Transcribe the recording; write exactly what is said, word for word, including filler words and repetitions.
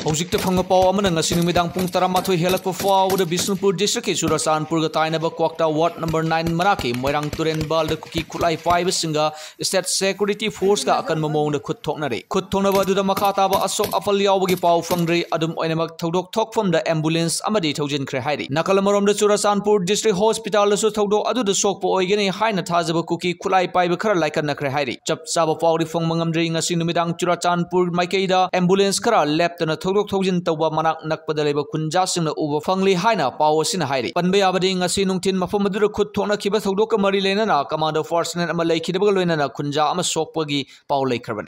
Houjiksu phang paw amana ngasi numidang pung taramathoi helakpa fawda Bisnupur district ki Churachandpur ga tainaba Kwakta ward number nine maraki Moirang Turenban da kuki khulai five singa state security force ga akan mamong da Khut Thoknari Khut thonaba du da makata ba asok apal yawgi paw phangri adum oinamak thodok thokfam da ambulance amadi thoujin khre hairi nakalamorom da Churachandpur district hospital su thodok adu da sokpa oigeni haina thajaba kuki khulai paiba khara laikan nakre hairi chap chaba pawri phang mangamdri ngasi numidang Churachandpur maikeida ambulance khara leptana Thok Thojin Toba Manak Nakpadaleba Kunjasing Uber Fangli Haina, Power Sin Hairi. Panbay Abading a Sinungtin Mafumadura Khut Thona Kiba Thodoka Marilena, Commander Force and Malay Kidabalena, Kunja Ama Sokpagi, Paul Lake Carbon.